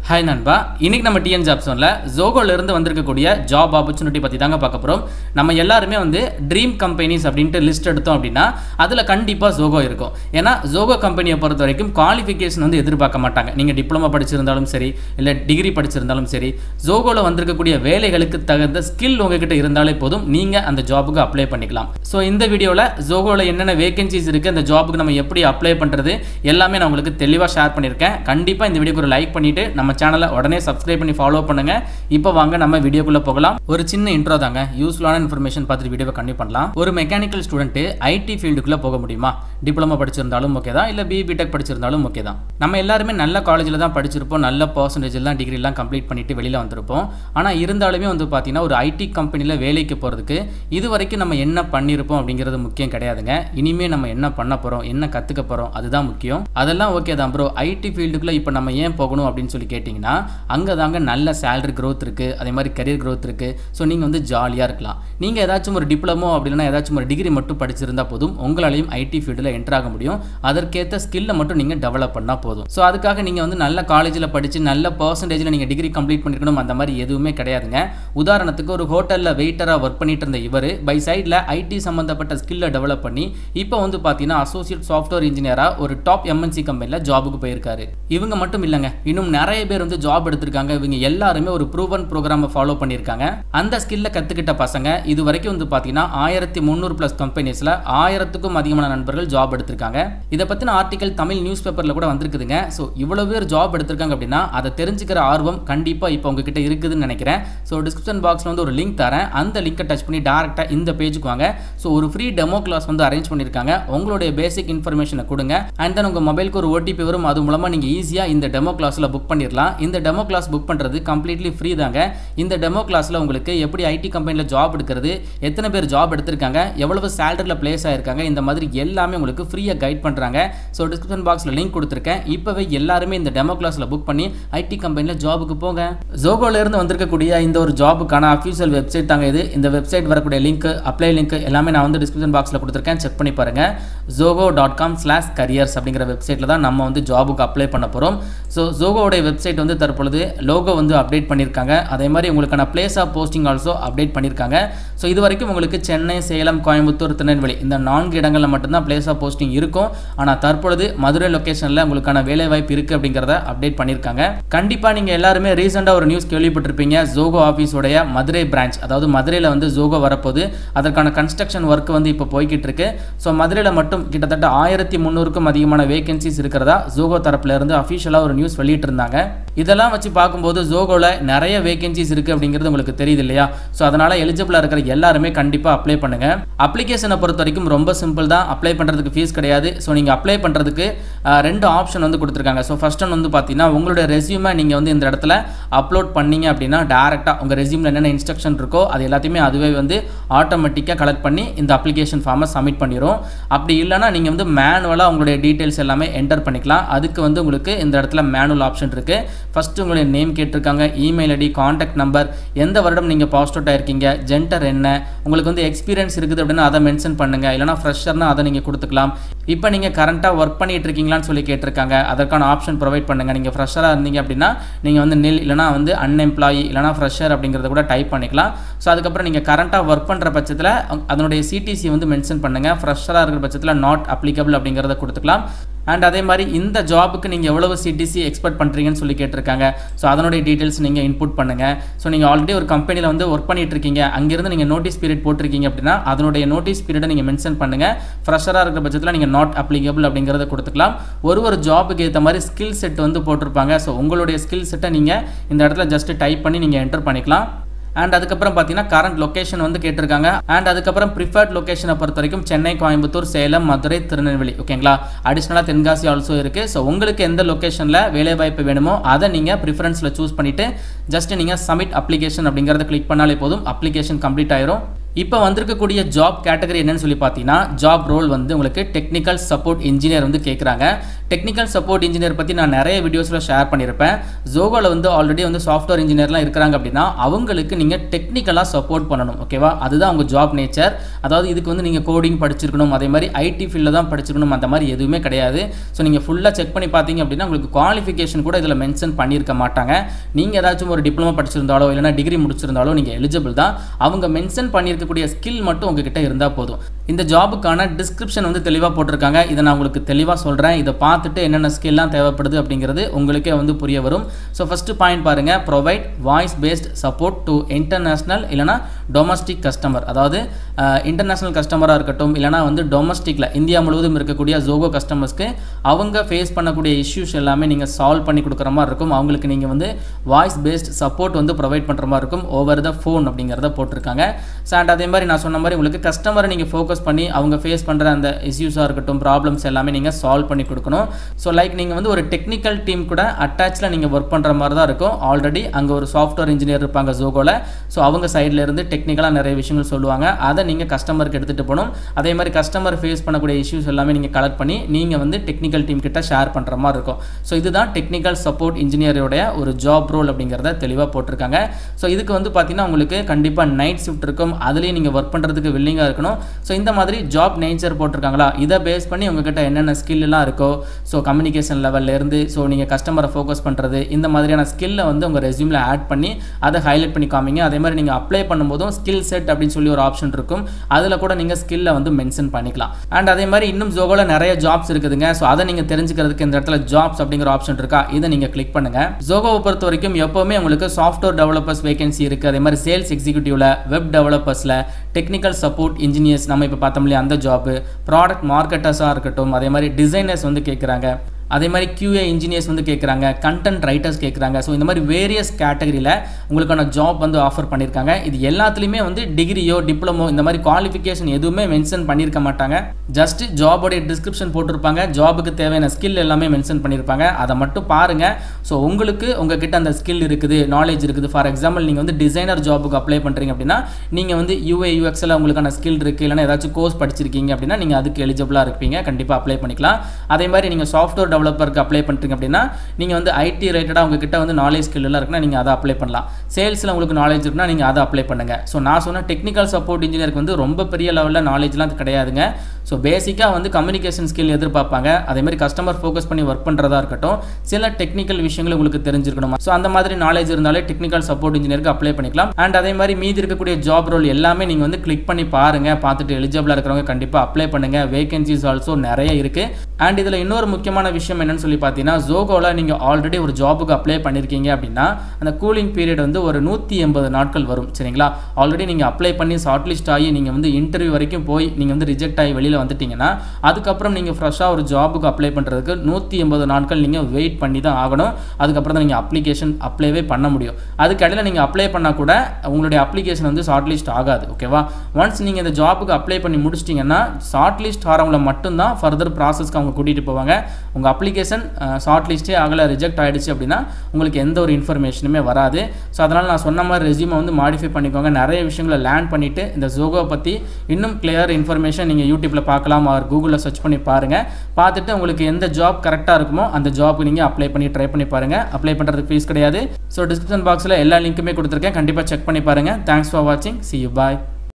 Hi நண்பா, இன்னைக்கு நம்ம டிஎன் ஜாப் ஜோன்ல ZOHOல இருந்து வந்திருக்கக்கூடிய ஜாப் ஆப்பர்ச்சுனிட்டி பத்தி தாங்க பார்க்க போறோம். நம்ம எல்லாரும் வந்து ட்ரீம் கம்பெனிஸ் அப்படினு லிஸ்ட் எடுத்தோம் அப்படினா அதுல கண்டிப்பா ZOHO இருக்கும். ஏனா ZOHO கம்பெனியை பொறுத்த வரைக்கும் குவாலிஃபிகேஷன் வந்து எதிர்பார்க்க மாட்டாங்க. நீங்க டிப்ளோமா படிச்சிருந்தாலும் சரி இல்ல டிகிரி படிச்சிருந்தாலும் சரி ZOHOல வந்திருக்கக்கூடிய வேலைகளுக்கு தகுந்த ஸ்கில் உங்ககிட்ட இருந்தாலே போதும் நீங்க அந்த ஜாபுக்கு அப்ளை பண்ணிக்கலாம். சோ இந்த வீடியோல ZOHOல என்னென்ன வேகன்சிஸ் இருக்கு அந்த ஜாபுக்கு நம்ம எப்படி அப்ளை பண்றது எல்லாமே நான் உங்களுக்கு தெளிவா ஷேர் பண்ணிருக்கேன். கண்டிப்பா இந்த வீடியோக்கு ஒரு லைக் பண்ணிட்டு நம்ம சேனலை உடனே சப்ஸ்கிரைப் பண்ணி ஃபாலோ பண்ணுங்க. இப்போ வாங்க நம்ம வீடியோக்குள்ள போகலாம். ஒரு சின்ன இன்ட்ரோ தாங்க, யூஸ்ஃபுல்லான இன்ஃபர்மேஷன் பார்த்துட்டு வீடியோவை கண்டினியூ பண்ணலாம். ஒரு மெக்கானிக்கல் ஸ்டூடெண்ட் ஐடி ஃபீல்டுக்குள்ள போக முடியுமா? டிப்ளமோ படிச்சிருந்தாலும் ஓகே தான், இல்ல பிடெக் படிச்சிருந்தாலும் ஓகே தான். நம்ம எல்லாருமே நல்ல காலேஜில் தான் படிச்சிருப்போம், நல்ல பர்சன்டேஜில் தான் டிகிரிலாம் கம்ப்ளீட் பண்ணிட்டு வெளியில வந்திருப்போம். ஆனால் இருந்தாலுமே வந்து பார்த்தீங்கன்னா ஒரு ஐடி கம்பெனியில் வேலைக்கு போகிறதுக்கு இது வரைக்கும் நம்ம என்ன பண்ணியிருப்போம் அப்படிங்கிறது முக்கியம் கிடையாதுங்க. இனிமேல் நம்ம என்ன பண்ண போகிறோம், என்ன கற்றுக்க போகிறோம் அதுதான் முக்கியம். அதெல்லாம் ஓகே தான் ப்ரோ, ஐடி ஃபீல்டுக்குள்ள இப்போ நம்ம ஏன் போகணும் அப்படின்னு சொல்லி கேட்டிங்கன்னா அங்கே தாங்க நல்ல சேலரி க்ரோத் இருக்குது, அதே மாதிரி கரியர் க்ரோத் இருக்குது. ஸோ நீங்கள் வந்து ஜாலியாக இருக்கலாம். நீங்கள் ஏதாச்சும் ஒரு டிப்ளமோ அப்படின்னா ஏதாச்சும் ஒரு டிகிரி மட்டும் படிச்சிருந்தா போதும், உங்களாலையும் ஐடி ஃபீல்டில் என்டர் ஆக முடியும். அதற்கேற்ற ஸ்கில்லை மட்டும் நீங்கள் டெவலப் பண்ணால் போதும். ஸோ அதுக்காக நீங்கள் வந்து நல்ல காலேஜில் படித்து நல்ல பர்சன்டேஜில் நீங்கள் டிகிரி கம்ப்ளீட் பண்ணிருக்கணும் அந்த மாதிரி எதுவுமே கிடையாதுங்க. உதாரணத்துக்கு ஒரு ஹோட்டலில் வெயிட்டராக ஒர்க் பண்ணிட்டு இருந்த இவர் பை சைடில் ஐடி சம்மந்தப்பட்ட ஸ்கில்லை டெவலப் பண்ணி இப்போ வந்து பார்த்தீங்கன்னா அசோசியேட் சாஃப்ட்வேர் இன்ஜினியராக ஒரு டாப் எம்என்சி கம்பெனியில் ஜாபுக்கு போயிருக்காரு. இவங்க மட்டும் இல்லைங்க, இன்னும் நிறைய பேர் வந்து ஜாப் எடுத்திருக்காங்க. இவங்க எல்லாருமே ஒரு ப்ரூவன் ப்ரோக்ராமை ஃபாலோ பண்ணியிருக்காங்க. அந்த ஸ்கில்லை கற்றுக்கிட்ட பசங்க இது வரைக்கும் வந்து பார்த்தீங்கன்னா 1300+ கம்பெனிஸில் 1000க்கும் அதிகமான நண்பர்கள் ஜாப் எடுத்திருக்காங்க. இதை பற்றின ஆர்டிகல் தமிழ் நியூஸ் பேப்பரில் கூட வந்திருக்குதுங்க. ஸோ இவ்வளோ பேர் ஜாப் எடுத்திருக்காங்க அப்படின்னா அதை தெரிஞ்சுக்கிற ஆர்வம் கண்டிப்பாக இப்போ உங்ககிட்ட இருக்குதுன்னு நினைக்கிறேன். ஸோ டிஸ்கிரிப்ஷன் பாக்ஸில் வந்து ஒரு லிங்க் தரேன், அந்த லிங்கை டச் பண்ணி டேரெக்டாக இந்த பேஜுக்கு வாங்க. ஸோ ஒரு ஃப்ரீ டெமோ கிளாஸ் வந்து அரேஞ்ச் பண்ணியிருக்காங்க. உங்களுடைய பேசிக் இன்ஃபர்மேஷனை கொடுங்க, அண்ட் தென் உங்கள் மொபைலுக்கு ஒரு ஓடிபி வரும். அது மூலமாக நீங்கள் ஈஸியாக இந்த டெமோ கிளாஸில் புக் பண்ணிடலாம். இந்த டெமோ கிளாஸ் புக் பண்ணுறது கம்ப்ளீட்லி ஃப்ரீ தாங்க. இந்த டெமோ கிளாஸில் உங்களுக்கு எப்படி ஐடி கம்பெனியில் ஜாப் எடுக்கிறது, எத்தனை பேர் ஜாப் எடுத்திருக்காங்க, எவ்வளவு சேலரியில் பிளேஸ் ஆயிருக்காங்க, இந்த மாதிரி எல்லாமே உங்களுக்கு ஃப்ரீயாக கைட் பண்ணுறாங்க. ஸோ டிஸ்கிரிப்ஷன் பாக்ஸில் லிங்க் கொடுத்துருக்கேன். இப்போவே எல்லாருமே இந்த டெமோ கிளாஸில் புக் பண்ணி ஐடி கம்பெனியில் ஜாபுக்கு போங்க. ZOHOல இருந்து வந்திருக்கக்கூடிய இந்த ஒரு ஜாபுக்கான அஃபீஷியல் வெப்சைட் தாங்க இது. இந்த வெப்சைட் வரக்கூடிய லிங்க், அப்ளை லிங்க் எல்லாமே நான் வந்து டிஸ்கிரிப்ஷன் பாக்ஸில் கொடுத்துருக்கேன், செக் பண்ணி பாருங்க. zoho.com/careers அப்படிங்கிற வெப்சைட்டில் தான் நம்ம வந்து ஜாபுக்கு அப்ளை பண்ண போகிறோம். ஸோ ZOHOடைய வெப்சைட் வந்து தற்பொழுது லோகோ வந்து அப்டேட் பண்ணியிருக்காங்க. அதே மாதிரி உங்களுக்கான place of posting also update பண்ணியிருக்காங்க. ஸோ இது வரைக்கும் உங்களுக்கு சென்னை, சேலம், கோயம்புத்தூர், திருநெல்வேலி இந்த 4 இடங்களில் மட்டும்தான் பிளேஸ் ஆஃப் போஸ்டிங் இருக்கும். ஆனால் தற்பொழுது மதுரை லொகேஷனில் உங்களுக்கான வேலை வாய்ப்பு இருக்குது அப்படிங்கிறத அப்டேட் பண்ணியிருக்காங்க. கண்டிப்பாக நீங்கள் எல்லாருமே ரீசெண்டாக ஒரு நியூஸ் கேள்விப்பட்டிருப்பீங்க, ZOHO ஆஃபீஸோடைய மதுரை பிரான்ச், அதாவது மதுரையில் வந்து ZOHO வரப்போது, அதற்கான கன்ஸ்ட்ரக்ஷன் ஒர்க் வந்து இப்போ போய்கிட்டு இருக்கு. ஸோ மதுரையில் மட்டும் கிட்டத்தட்ட 1300க்கும் அதிகமான வேகன்சிஸ் இருக்கிறதா ZOHO தரப்புல இருந்து அஃபீஷியலாக ஒரு நியூஸ் வெளியிட்டு இருந்தாங்க. இதெல்லாம் வச்சு பார்க்கும்போது ZOHOல நிறைய வேகன்சிஸ் இருக்குது அப்படிங்கிறது உங்களுக்கு தெரியுது இல்லையா? ஸோ அதனால் எலிஜிபிளாக இருக்கிற எல்லாருமே கண்டிப்பாக அப்ளை பண்ணுங்கள். அப்ளிகேஷனை பொறுத்த வரைக்கும் ரொம்ப சிம்பிள் தான், அப்ளை பண்ணுறதுக்கு ஃபீஸ் கிடையாது. ஸோ நீங்கள் அப்ளை பண்ணுறதுக்கு 2 ஆப்ஷன் வந்து கொடுத்துருக்காங்க. ஸோ ஃபர்ஸ்ட் ஒன் வந்து பார்த்தீங்கன்னா உங்களுடைய ரெஸ்யூமை நீங்கள் வந்து இந்த இடத்துல அப்லோட் பண்ணீங்க அப்படின்னா டேரெக்டாக உங்கள் ரெஸ்யூமில் என்னென்ன இன்ஸ்ட்ரக்ஷன் இருக்கோ அது எல்லாத்தையுமே அதுவே வந்து ஆட்டோமேட்டிக்காக கலெக்ட் பண்ணி இந்த அப்ளிகேஷன் ஃபார்மை சப்மிட் பண்ணிடும். அப்படி இல்லைனா நீங்கள் வந்து மேனுவலாக உங்களுடைய டீட்டெயில்ஸ் எல்லாமே என்டர் பண்ணிக்கலாம். அதுக்கு வந்து உங்களுக்கு இந்த இடத்துல மேனுவல் ஆப்ஷன் இருக்குது. ஃபர்ஸ்ட் உங்களுடைய நேம் கேட்டிருக்காங்க, இமெயில் ஐடி, கான்டாக்ட் நம்பர், எந்த வருடம் நீங்கள் பாஸ் அவுட் ஆயிருக்கீங்க, ஜெண்டர் என்ன, உங்களுக்கு வந்து எக்ஸ்பீரியன்ஸ் இருக்குது அப்படின்னா அதை மென்ஷன் பண்ணுங்க, இல்லைனா ஃப்ரெஷர்னா அதை நீங்கள் கொடுத்துக்கலாம். இப்போ நீங்கள் கரண்ட்டாக ஒர்க் பண்ணிட்டு இருக்கீங்களான்னு சொல்லி கேட்டிருக்காங்க, அதற்கான ஆப்ஷன் ப்ரொவைட் பண்ணுங்க. நீங்கள் ஃப்ரெஷராக இருந்தீங்க அப்படின்னா நீங்கள் வந்து நில், இல்லைனா வந்து அன்எம்ப்ளாயி, இல்லைனா ஃப்ரெஷர் அப்படிங்கிறத கூட டைப் பண்ணிக்கலாம். ஸோ அதுக்கப்புறம் நீங்கள் கரண்ட்டாக ஒர்க் பண்ணுற பட்சத்தில் அதனுடைய சிடிசி வந்து மென்ஷன் பண்ணுங்கள். ஃப்ரெஷராக இருக்கிற பட்சத்தில் நாட் அப்ளிகபிள் அப்படிங்கிறத கொடுத்துக்கலாம். அண்ட் அதே மாதிரி இந்த ஜாபுக்கு நீங்கள் எவ்வளவு சிடிசி எக்ஸ்பெக்ட் பண்ணுறீங்கன்னு சொல்லி கேட்டிருக்காங்க. ஸோ அதனுடைய டீட்டெயில்ஸ் நீங்கள் இன்புட் பண்ணுங்கள். ஸோ நீங்கள் ஆல்ரெடி ஒரு கம்பெனியில் வந்து ஒர்க் பண்ணிட்டு இருக்கீங்க, அங்கேருந்து நீங்கள் நோட்டீஸ் பீரியட் போட்டிருக்கீங்க அப்படின்னா அதனுடைய நோட்டீஸ் பீரியடை நீங்கள் மென்ஷன் பண்ணுங்கள். ஃப்ரெஷராக இருக்கிற பட்சத்தில் நீங்கள் நாட் அப்ளிகபிள் அப்படிங்கிறத கொடுத்துக்கலாம். ஒரு ஜாபுக்கு ஏற்ற மாதிரி ஸ்கில் செட் வந்து போட்டிருப்பாங்க. ஸோ உங்களுடைய ஸ்கில் செட்டை நீங்கள் இந்த இடத்துல ஜஸ்ட் டைப் பண்ணி நீங்கள் என்டர் பண்ணிக்கலாம். அண்ட் அதுக்கப்புறம் பார்த்தீங்கன்னா கரண்ட் லொக்கேஷன் வந்து கேட்டிருக்காங்க. அண்ட் அதுக்கப்புறம் ப்ரிஃபர்ட் லொக்கேஷனை பொறுத்த வரைக்கும் சென்னை, கோயம்புத்தூர், சேலம், மதுரை, திருநெல்வேலி, ஓகேங்களா? அடிஷ்னலாக தென்காசி ஆல்சோ இருக்குது. ஸோ உங்களுக்கு எந்த லொக்கேஷனில் வேலைவாய்ப்பு வேணுமோ அதை நீங்கள் ப்ரிஃபரன்ஸில் சூஸ் பண்ணிவிட்டு ஜஸ்ட் நீங்கள் சப்மிட் அப்ளிகேஷன் அப்படிங்கிறத கிளிக் பண்ணாலே போதும், அப்ளிகேஷன் கம்ப்ளீட் ஆயிரும். இப்போ வந்திருக்கக்கூடிய ஜாப் கேட்டகரி என்னன்னு சொல்லி பார்த்தீங்கன்னா ஜாப் ரோல் வந்து உங்களுக்கு டெக்னிக்கல் சப்போர்ட் இன்ஜினியர் வந்து கேட்குறாங்க. டெக்னிக்கல் சப்போர்ட் இன்ஜினியர் பற்றி நான் நிறைய வீடியோஸில் ஷேர் பண்ணியிருப்பேன். ஜோகோவில் வந்து ஆல்ரெடி வந்து சாஃப்ட்வேர் இன்ஜினியர்லாம் இருக்கிறாங்க அப்படின்னா அவங்களுக்கு நீங்கள் டெக்னிக்கலாக சப்போர்ட் பண்ணணும். ஓகேவா, அதுதான் உங்கள் ஜாப் நேச்சர். அதாவது இதுக்கு வந்து நீங்கள் கோடிங் படிச்சிருக்கணும், அதே மாதிரி ஐடி ஃபீல்டில் தான் படிச்சிருக்கணும், அந்த மாதிரி எதுவுமே கிடையாது. ஸோ நீங்கள் ஃபுல்லாக செக் பண்ணி பார்த்தீங்க அப்படின்னா உங்களுக்கு குவாலிஃபிகேஷன் கூட இதில் மென்ஷன் பண்ணியிருக்க மாட்டாங்க. நீங்கள் ஏதாச்சும் ஒரு டிப்ளமோ படிச்சிருந்தாலோ இல்லைனா டிகிரி முடிச்சிருந்தாலோ நீங்கள் எலிஜிபிள் தான். அவங்க மென்ஷன் பண்ணியிருக்கக்கூடிய ஸ்கில் மட்டும் உங்ககிட்ட இருந்தால் போதும். இந்த ஜாபுக்கான டிஸ்கிரிப்ஷன் வந்து தெளிவாக போட்டிருக்காங்க. இதை நான் உங்களுக்கு தெளிவாக சொல்கிறேன். இதை பார்த்துட்டு என்னென்ன ஸ்கில்லாம் தேவைப்படுது அப்படிங்கிறது உங்களுக்கே வந்து புரிய வரும். ஸோ ஃபஸ்ட்டு பாயிண்ட் பாருங்கள், provide voice based support to international இல்லைனா டொமஸ்டிக் கஸ்டமர். அதாவது இன்டர்நேஷ்னல் கஸ்டமராக இருக்கட்டும் இல்லைனா வந்து டொமஸ்டிக்கில் இந்தியா முழுவதும் இருக்கக்கூடிய ஜோகோ கஸ்டமர்ஸ்க்கு அவங்க ஃபேஸ் பண்ணக்கூடிய இஷ்யூஸ் எல்லாமே நீங்கள் சால்வ் பண்ணி கொடுக்குற மாதிரி இருக்கும். அவங்களுக்கு நீங்கள் வந்து வாய்ஸ் பேஸ்ட் சப்போர்ட் வந்து ப்ரொவைட் பண்ணுற மாதிரி இருக்கும் ஓவர் த ஃபோன் அப்படிங்கிறத போட்டிருக்காங்க. ஸோ அண்ட் அதே மாதிரி நான் சொன்ன மாதிரி உங்களுக்கு கஸ்டமரை நீங்கள் ஃபோக்கஸ் பண்ணி அவங்க ஃபேஸ் பண்ணுற அந்த இஷ்யூஸாக இருக்கட்டும் ப்ராப்ளம்ஸ் எல்லாமே நீங்கள் சால்வ் பண்ணி கொடுக்கணும். ஸோ லைக் நீங்கள் வந்து ஒரு டெக்னிக்கல் டீம் கூட அட்டாச்சில் நீங்கள் ஒர்க் பண்ணுற மாதிரி தான் இருக்கும். ஆல்ரெடி அங்கே ஒரு சாஃப்ட்வேர் இன்ஜினியர் இருப்பாங்க ஜோகோவில். ஸோ அவங்க சைடில் இருந்து டெக்னிக்கலாக நிறைய விஷயங்கள் சொல்லுவாங்க. அதை நீங்கள் கஸ்டமருக்கு எடுத்துகிட்டு போகணும். அதே மாதிரி கஸ்டமர் ஃபேஸ் பண்ணக்கூடிய இஷ்யூஸ் எல்லாமே நீங்கள் கலெக்ட் பண்ணி நீங்கள் வந்து டெக்னிக்கல் டீம் கிட்ட ஷேர் பண்ணுற மாதிரி இருக்கும். ஸோ இதுதான் டெக்னிக்கல் சப்போர்ட் இன்ஜினியருடைய ஒரு ஜாப் ரோல் அப்படிங்கிறத தெளிவாக போட்டிருக்காங்க. ஸோ இதுக்கு வந்து பார்த்தீங்கன்னா உங்களுக்கு கண்டிப்பாக நைட் ஷிஃப்ட் இருக்கும். அதுலேயும் நீங்கள் ஒர்க் பண்ணுறதுக்கு வில்லிங்காக இருக்கணும். ஸோ இந்த மாதிரி ஜாப் நேச்சர் போட்டிருக்காங்களா, இதை பேஸ் பண்ணி உங்ககிட்ட என்னென்ன ஸ்கில்லாம் இருக்கோ, ஸோ கம்யூனிகேஷன் லெவல்லேருந்து ஸோ நீங்கள் கஸ்டமரை ஃபோக்கஸ் பண்ணுறது இந்த மாதிரியான ஸ்கில்லை வந்து உங்கள் ரெஸ்யூமில் ஆட் பண்ணி அதை ஹைலைட் பண்ணி காமிங்க. அதே மாதிரி நீங்கள் அப்ளை பண்ணும்போதும் ஸ்கில் செட் அப்படின்னு சொல்லி ஒரு ஆப்ஷன் இருக்கும். அதில் கூட நீங்கள் ஸ்கில்லை வந்து மென்ஷன் பண்ணிக்கலாம். அண்ட் அதே மாதிரி இன்னும் ஜோகோவில் நிறைய ஜாப்ஸ் இருக்குதுங்க. ஸோ அதை நீங்கள் தெரிஞ்சுக்கிறதுக்கு இந்த இடத்துல ஜாப்ஸ் அப்படிங்கிற ஆப்ஷன் இருக்கா, இதை நீங்கள் கிளிக் பண்ணுங்கள். ஜோகோவை பொறுத்த வரைக்கும் எப்போவுமே உங்களுக்கு சாஃப்ட்வேர் டெவலப்பர்ஸ் வேகன்சி இருக்குது. அதே மாதிரி சேல்ஸ் எக்ஸிக்யூட்டிவ்ல, வெப் டெவலப்பர்ஸில், டெக்னிக்கல் சப்போர்ட் இன்ஜினியர்ஸ் நம்ம இப்போ பார்த்தோம் இல்லையா அந்த ஜாப், ப்ராடக்ட் மார்க்கெட்டர்ஸாக இருக்கட்டும், அதே மாதிரி டிசைனர்ஸ் வந்து கேட்குறாங்க, அதே மாதிரி QA இன்ஜினியர்ஸ் வந்து கேட்குறாங்க, கண்டென்ட் ரைட்டர்ஸ் கேட்குறாங்க. ஸோ இந்த மாதிரி வேரியஸ் கேட்டகரியில் உங்களுக்கான ஜாப் வந்து ஆஃபர் பண்ணியிருக்காங்க. இது எல்லாத்துலேயுமே வந்து டிகிரியோ டிப்ளமோ இந்த மாதிரி குவாலிஃபிகேஷன் எதுவுமே மென்ஷன் பண்ணியிருக்க மாட்டாங்க. ஜஸ்ட் ஜாபோடைய டிஸ்கிரிப்ஷன் போட்டிருப்பாங்க, ஜாபுக்கு தேவையான ஸ்கில் எல்லாமே மென்ஷன் பண்ணியிருப்பாங்க. அதை மட்டும் பாருங்கள். ஸோ உங்களுக்கு உங்ககிட்ட அந்த ஸ்கில் இருக்குது, நாலேஜ் இருக்குது. ஃபார் எக்ஸாம்பிள் நீங்கள் வந்து டிசைனர் ஜாபுக்கு அப்ளை பண்ணுறீங்க அப்படின்னா நீங்கள் வந்து UA UXல உங்களுக்கான ஸ்கில் இருக்குது, இல்லைனா ஏதாச்சும் கோர்ஸ் படிச்சிருக்கீங்க அப்படின்னா நீங்கள் அதுக்கு எலிஜிபிளாக இருப்பீங்க, கண்டிப்பாக அப்ளை பண்ணிக்கலாம். அதே மாதிரி நீங்கள் சாஃப்ட்வேர் டெவலப்பருக்கு அப்ளை பண்ணுறீங்க அப்படின்னா நீங்கள் வந்து IT ரிலேட்டடாக உங்ககிட்ட வந்து நாலேஜ் ஸ்கில் எல்லாம் இருக்குன்னா நீங்கள் அதை அப்ளை பண்ணலாம். சேல்ஸில் உங்களுக்கு நாலேஜ் இருக்குன்னா நீங்கள் அதை அப்ளை பண்ணுங்கள். ஸோ நான் சொன்ன டெக்னிக்கல் சப்போர்ட் இன்ஜினியருக்கு வந்து ரொம்ப பெரிய லெவலில் நாலேஜ்லாம் கிடையாதுங்க. ஸோ பேசிக்காக வந்து கம்யூனிகேஷன் ஸ்கில் எதிர்பார்ப்பாங்க. அதேமாதிரி கஸ்டமர் ஃபோக்கஸ் பண்ணி ஒர்க் பண்ணுறதா இருக்கட்டும், சில டெக்னிக்கல் விஷயங்கள் உங்களுக்கு தெரிஞ்சிருக்கணும். ஸோ அந்த மாதிரி நாலேஜ் இருந்தாலே டெக்னிக்கல் சப்போர்ட் இன்ஜினியருக்கு அப்ளை பண்ணிக்கலாம். அண்ட் அதே மாதிரி மீதி இருக்கக்கூடிய ஜாப் ரோல் எல்லாமே நீங்கள் வந்து கிளிக் பண்ணி பாருங்கள். பார்த்துட்டு எலிஜிபிளாக இருக்கிறவங்க கண்டிப்பாக அப்ளை பண்ணுங்கள். வேகன்சிஸ் ஆல்சோ நிறைய இருக்குது. அண்ட் இதில் இன்னொரு முக்கியமான விஷயம் என்னன்னு சொல்லி பார்த்தீங்கன்னா ஜோகோவில் நீங்கள் ஆல்ரெடி ஒரு ஜாபுக்கு அப்ளை பண்ணியிருக்கீங்க அப்படின்னா அந்த கூலிங் பீரியட் வந்து ஒரு 180 நாட்கள் வரும். சரிங்களா, ஆல்ரெடி நீங்கள் அப்ளை பண்ணி ஷார்ட் லிஸ்ட் ஆகி நீங்கள் வந்து இன்டர்வியூ வரைக்கும் போய் நீங்கள் வந்து ரிஜெக்ட் ஆகி வெளியில் வந்துட்டீங்கன்னா அதுக்கப்புறம் நீங்கள் ஃப்ரெஷ்ஷாக ஒரு ஜாபுக்கு அப்ளை பண்ணுறதுக்கு 180 நாட்கள் நீங்கள் வெயிட் பண்ணி தான் ஆகணும். அதுக்கப்புறம் தான் நீங்கள் அப்ளிகேஷன் அப்ளைவே பண்ண முடியும். அதுக்கடையில் நீங்கள் அப்ளை பண்ணால் கூட உங்களுடைய அப்ளிகேஷன் வந்து ஷார்ட் லிஸ்ட் ஆகாது. ஓகேவா, ஒன்ஸ் நீங்கள் இந்த ஜாபுக்கு அப்ளை பண்ணி முடிச்சிட்டிங்கன்னா ஷார்ட் லிஸ்ட் ஆகிறவங்கள மட்டும்தான் ஃபர்தர் ப்ராசஸ்க்கு அவங்க கூட்டிகிட்டு போவாங்க. உங்கள் அப்ளிகேஷன் ஷார்ட் லிஸ்ட்டே ஆகலை, ரிஜெக்ட் ஆகிடுச்சு அப்படின்னா உங்களுக்கு எந்த ஒரு இன்ஃபர்மேஷனுமே வராது. ஸோ அதனால் நான் சொன்ன மாதிரி ரெஸ்யூமை வந்து மாடிஃபை பண்ணிக்கோங்க. நிறைய விஷயங்களை லேர்ன் பண்ணிவிட்டு இந்த ஜோகோ பற்றி இன்னும் கிளியர் இன்ஃபர்மேஷன் நீங்கள் யூடியூப்பில் பார்க்கலாம், ஆர் கூகுளில் சர்ச் பண்ணி பாருங்கள். பார்த்துட்டு உங்களுக்கு எந்த ஜாப் கரெக்டாக இருக்குமோ அந்த ஜாப்க்கு நீங்கள் அப்ளை பண்ணி ட்ரை பண்ணி பாருங்கள். அப்ளை பண்ணுறதுக்கு ஃபீஸ் கிடையாது. ஸோ டிஸ்கிரிப்ஷன் பாக்ஸில் எல்லா லிங்க்குமே கொடுத்துருக்கேன், கண்டிப்பாக செக் பண்ணி பாருங்கள். தேங்க்ஸ் ஃபார் வாட்சிங். See you, bye.